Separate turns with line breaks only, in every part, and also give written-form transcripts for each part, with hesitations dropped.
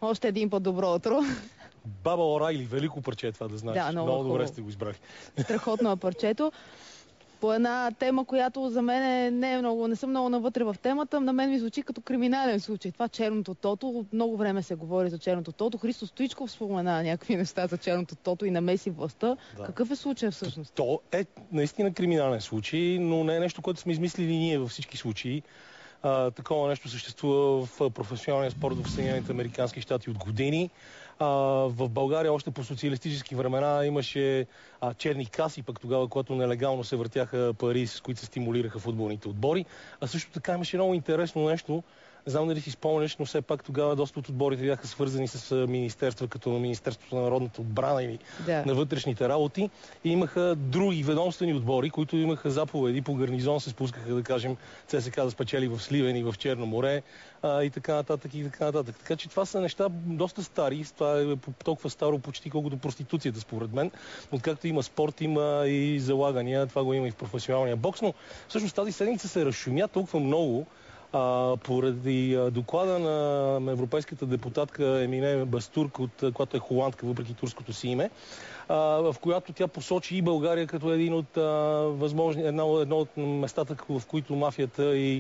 Още един път добро утро.
Баба Орайли, велико парче това да знаеш.
Да, много
добре сте го избрали.
Страхотно е парчето. По една тема, която за мен не съм много навътре в темата, на мен ми звучи като криминален случай. Това черното тото, много време се говори за черното тото. Христо Стоичков спомена някакви неща за черното тото и намеси властта. Да. Какъв е случай всъщност?
То е наистина криминален случай, но не е нещо, което сме измислили ние във всички случаи. Такова нещо съществува в професионалния спорт в Съединените американски щати от години. В България още по социалистически времена имаше черни каси, пък тогава, когато нелегално се въртяха пари, с които се стимулираха футболните отбори. А също така имаше много интересно нещо. Не знам дали си спомняш, но все пак тогава доста от отборите бяха свързани с министерства, като Министерството на народната отбрана или на вътрешните работи. И имаха други ведомствени отбори, които имаха заповеди по гарнизон, се спускаха, да кажем, ЦСК да спечели в Сливен и в Черно море и така нататък, и така нататък. Така че това са неща доста стари. Това е толкова старо почти колкото проституцията, според мен. Откакто има спорт, има и залагания. Това го има и в професионалния бокс. Но всъщност тази седмица се разшумя толкова много, поради доклада на европейската депутатка Емине Бастурк, която е холандка, въпреки турското си име, в която тя посочи и България като едно от местата, в които мафията и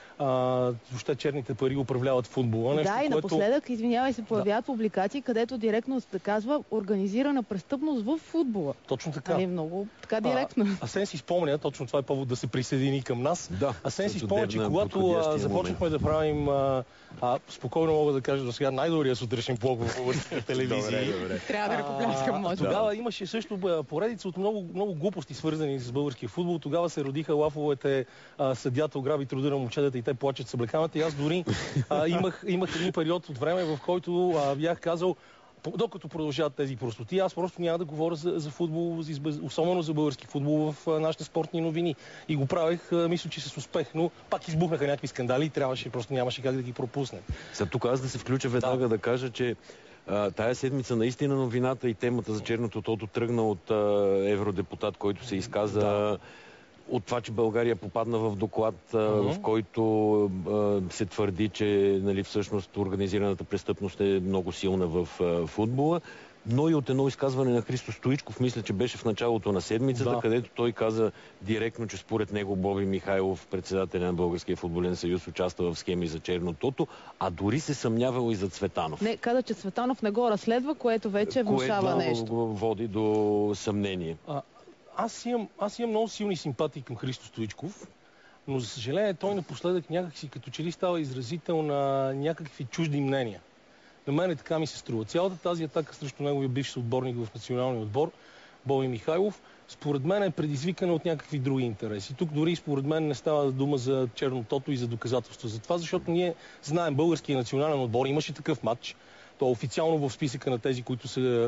въобще черните пари управляват футбола.
Нещо, и напоследък, извинявай, се появяват публикации, където директно се казва организирана престъпност в футбола.
Точно така.
Много така директно.
Асен си спомня, точно това е повод да се присъедини към нас. Асен си спомня, че когато започнахме да правим, спокойно мога да кажа до сега, най-добрия сутрешен блог в българските телевизии.
Трябва да ръкопляскам, може.
Тогава имаше също поредица от много глупости, свързани с българския футбол. Тогава се родиха лафовете, съдята ограби труда на момчетата и те плачат с облекамата. И аз дори имах един период от време, в който бях казал, докато продължават тези простоти, аз просто няма да говоря за футбол, особено за български футбол в нашите спортни новини. И го правех, мисля, че с успех, но пак избухнаха някакви скандали и просто нямаше как да ги пропусне.
Сега тук аз да се включа веднага да кажа, че тая седмица наистина новината и темата за черното тото тръгна от евродепутат, който се изказа от това, че България попадна в доклад, в който се твърди, че всъщност организираната престъпност е много силна в футбола, но и от едно изказване на Христо Стоичков, мисля, че беше в началото на седмицата, където той каза директно, че според него Боби Михайлов, председателя на Българския футболен съюз, участва в схеми за черно тото, а дори се съмнявал и за Цветанов.
Не, каза, че Цветанов не го разследва, което вече внушава нещо.
Което го води до съмнение.
Аз имам много силни симпатии към Христо Стоичков, но за съжаление той напоследък някакси като че ли става изразител на някакви чужди мнения. На мен така ми се струва. Цялата тази атака срещу неговия бивш съотборник в националния отбор, Боби Михайлов, според мен е предизвикана от някакви други интереси. Тук дори според мен не става дума за чернотото и за доказателство за това, защото ние знаем, българския национален отбор имаше такъв матч. То официално в списъка на тези, които са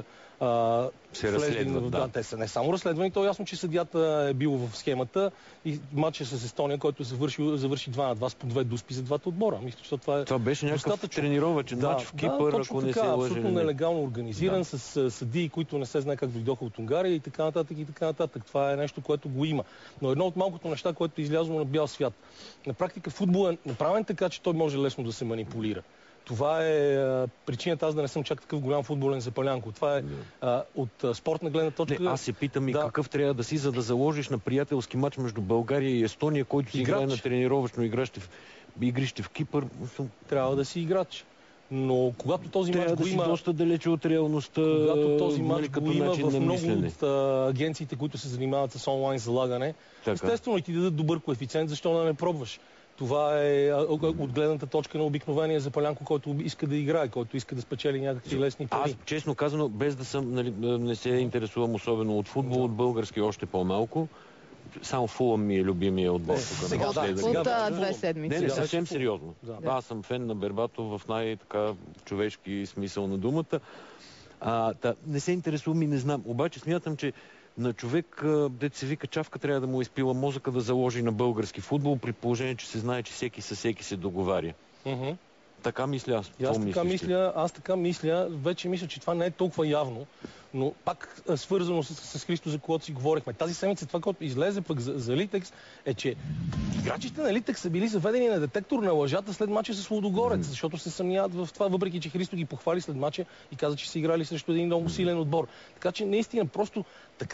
се разследват.
Те са не само разследвани, то е ясно, че съдията е бил в схемата и матча с Естония, който завърши 2-2 с по 2 дуспи за двата отбора. Мисля, че това
беше някакъв тренировачен матч в Кипър, ако не се лъжа.
Абсолютно нелегално организиран, с съдии, които не се знае как дойдоха от Унгария и така нататък и така нататък. Това е нещо, което го има. Но едно от малкото неща, което е излязло на бял свят. На практика футбол е направен така, че той може лесно да се манипулира. Това е причината аз да не съм чак такъв голям футболен запалянко. Това е от спортна гледна точка.
Аз се питам и какъв трябва да си, за да заложиш на приятелски матч между България и Естония, който си играе на тренировъчно игрище в Кипър.
Трябва да си играч. Но когато този мач го има...
доста далече от реалността.
Когато този мач го има в много от агенциите, които се занимават с онлайн залагане, естествено и ти дадат добър коефициент, защо да не пробваш? Това е от гледната точка на обикновения запалянко, който иска да играе, който иска да спечели някакви лесни пари.
Аз, честно казано, без да съм, не се интересувам особено от футбол, от български още по-малко. Само Фулъм ми е любимия отбор.
Сега, от 2 седмици.
Не, съвсем сериозно. Аз съм фен на Бербатов в най-така човешки смисъл на думата. Не се интересувам и не знам. Обаче смятам, че на човек, дето се вика чавка, трябва да му изпила мозъка да заложи на български футбол, при положение, че се знае, че всеки със всеки се договаря. Така мисля аз.
Аз така мисля, вече мисля, че това не е толкова явно, но пак свързано с Христо, за което си говорихме. Тази седмица това, което излезе пък за Литекс, е, че играчите на Литекс са били заведени на детектор на лъжата след мача с Лудогорец, защото се съмняват в това, въпреки че Христо ги похвали след мача и каза, че са играли срещу един много силен отбор. Така че наистина просто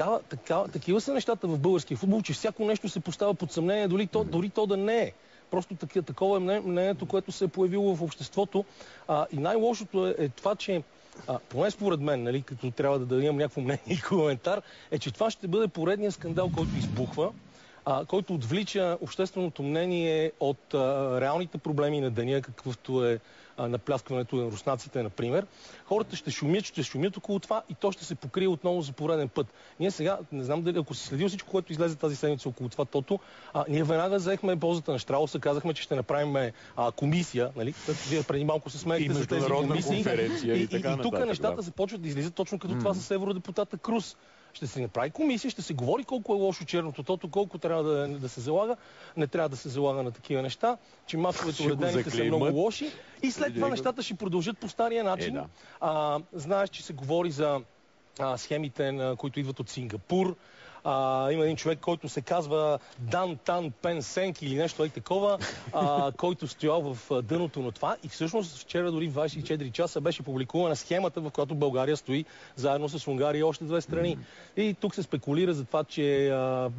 такива са нещата в българския футбол, че всяко нещо се поставя под съмнение, дори то да не е. Просто такова е мнението, което се е появило в обществото. И най-лошото е това, че поне според мен, нали, като трябва да имам някакво мнение и коментар, е, че това ще бъде поредният скандал, който избухва, който отвлича общественото мнение от реалните проблеми на деня, какъвто е напляскването на руснаците, например. Хората ще шумят около това и то ще се покрие отново за пореден път. Ние сега, не знам дали, ако си следил всичко, което излезе тази седмица около това тото, ние веднага взехме ползата на Щрауса, казахме, че ще направим комисия, нали? Вие преди малко се смеете за тези комисии. И тук нещата започват да излизат точно като това с евродепутата Крус. Ще се направи комисия, ще се говори колко е лошо черното тото, колко трябва да се залага. Не трябва да се залага на такива неща, че мачовете уредените са много лоши. И след това нещата ще продължат по стария начин. Знаеш, че се говори за схемите, които идват от Сингапур. Има един човек, който се казва Дан Тан Пен Сенк или нещо такова, който стоял в дъното на това. И всъщност вчера дори в 24 часа беше публикувана схемата, в която България стои заедно с Унгария и още две страни. И тук се спекулира за това, че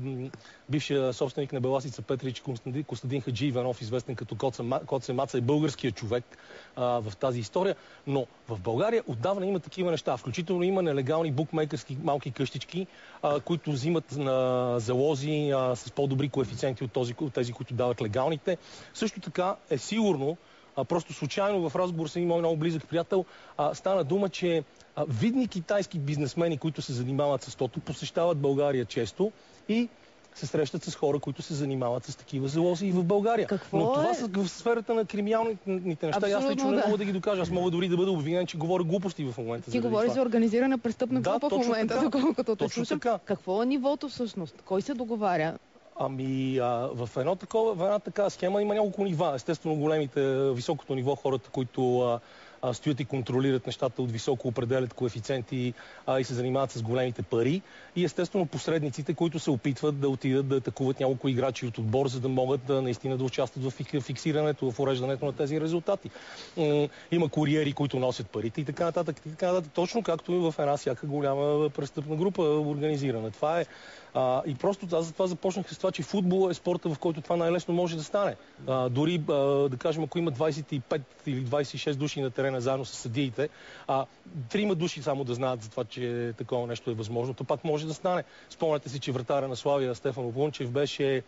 бившия собственик на Беласица Петрич Костадин Хаджи Иванов, известен като Коце Маца, е българският човек в тази история. Но в България отдавна има такива неща. Включително има нелегални букмейкърски малки къщички, които взимат на залози с по-добри коефициенти от тези, които дават легалните. Също така е сигурно, просто случайно в разговор с един мой много близък приятел, стана дума, че видни китайски бизнесмени, които се занимават с тото, посещават България често и се срещат с хора, които се занимават с такива залози и в България. Но това са в сферата на криминалните неща. Аз лично не мога да ги докажа. Аз мога дори да бъда обвинен, че говоря глупости в момента.
Ти говориш за организирана престъпна група в момента, доколкото те слушам. Какво е нивото всъщност? Кой се договаря?
В една такава схема има няколко нива. Естествено, високото ниво, хората, които стоят и контролират нещата от високо, определят коефициенти и се занимават с големите пари. И естествено посредниците, които се опитват да отидат да атакуват няколко играчи от отбор, за да могат наистина да участват в фиксирането, в уреждането на тези резултати. Има куриери, които носят парите и така нататък. Точно както и в една всяка голяма престъпна група организирана. Това е. И просто аз затова започнах с това, че футбол е спорта, в който това най-лесно може да стане. Дори, да кажем, ако има 25 или 26 души на терена заедно с съдиите, 3 души само да знаят за това, че такова нещо е възможно, то пак може да стане. Спомняте си, че вратаря на Славия Стефан Облунчев беше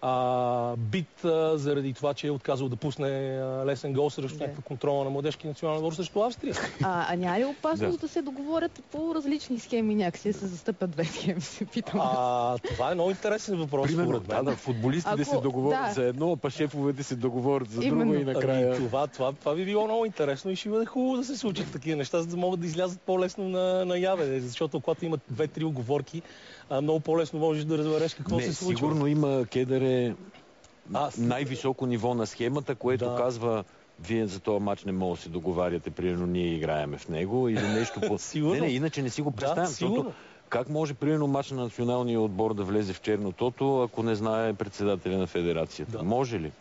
бит заради това, че е отказал да пусне лесен гол срещу някаква контрола на младежки национален отбор срещу Австрия.
Няма ли опасност да се договорят по различни схеми някакси, да се застъпят две схеми, се питам?
Това е много интересен въпрос.
Примерно, футболистите се договорят за едно, а шефовете се договорят за друго и накрая.
Това би било много интересно и ще бъде хубаво да се случат такива неща, за да могат да излязат по-лесно наяве. Защото когато имат 2-3 уговорки, много по-лесно можеш да разбереш какво се случва.
Сигурно има Кедър най-високо ниво на схемата, което казва: вие за този матч не може да се договаряте, примерно ние играеме в него или нещо по... иначе не си го представям, защото как може, примерно, матч на националния отбор да влезе в чернотото, ако не знае председателя на федерацията? Може ли?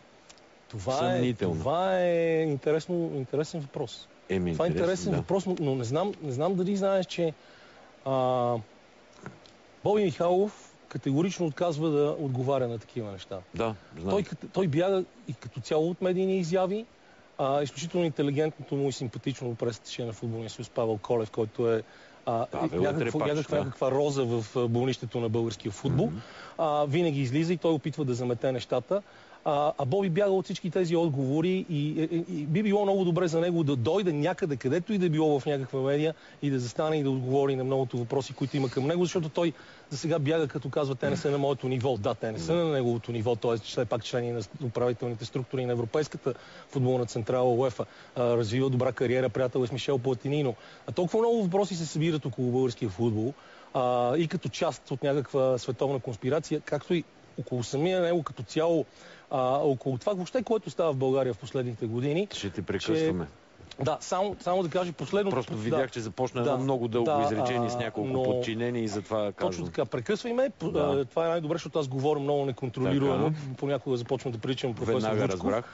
Това е интересен въпрос. Това е интересен въпрос, но не знам дали знаеш, че Боби Михайлов категорично отказва да отговаря на такива неща.
Да, знам.
Той бяга и като цяло от медийни изяви. Изключително интелигентното му и симпатично пресече на футболния съюз Павел Колев, който е някаква роза в болнището на българския футбол. Винаги излиза и той опитва да замете нещата. Боби бяга от всички тези отговори и би било много добре за него да дойде някъде, където и да било в някаква медия и да застане и да отговори на многото въпроси, които има към него, защото той за сега бяга, като казва: те не са на моето ниво. Да, те не са на неговото ниво, т.е. все пак члени на управителните структури на Европейската футболна централа УЕФА. Развива добра кариера, приятел е с Мишел Платинино. Толкова много въпроси се събират около българския футбол и като част от някаква световна конспирация, както и около самия него като цяло, около това въобще, което става в България в последните години.
Ще те прекъсваме.
Да, само да кажа последно.
Просто видях, че започна едно много дълго изречение с няколко подчинени и затова казвам.
Точно така, прекъсвай ме. Това е най-добре, защото аз говоря много неконтролируемо. Понякога започвам да приличам професор Вучков.
Веднага разбрах.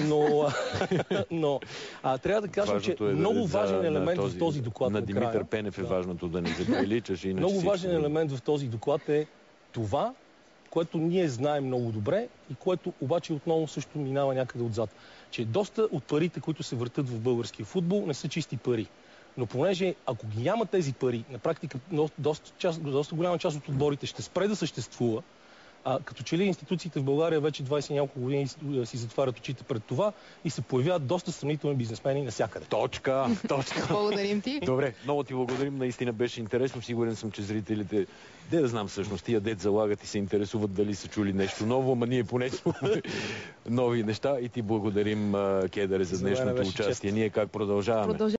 Но трябва да кажем, че много важен елемент в този доклад
на Димитър Пенев е важното да не заприличаш.
Много важен елемент в този доклад е това, което ние знаем много добре и което обаче отново също минава някъде отзад. Че доста от парите, които се въртат в българския футбол, не са чисти пари. Но понеже ако ги няма тези пари, на практика доста голяма част от отборите ще спре да съществува, като че ли институциите в България вече 20 няколко години си затварят очите пред това и се появяват доста съмнителни бизнесмени навсякъде.
Точка.
Благодарим ти.
Добре, много ти благодарим. Наистина беше интересно. Сигурен съм, че зрителите, да знам всъщност, тия дет залагат и се интересуват дали са чули нещо ново, ама ние поне чухме нови неща и ти благодарим, Кедъре, за днешното участие. Ние как продължаваме?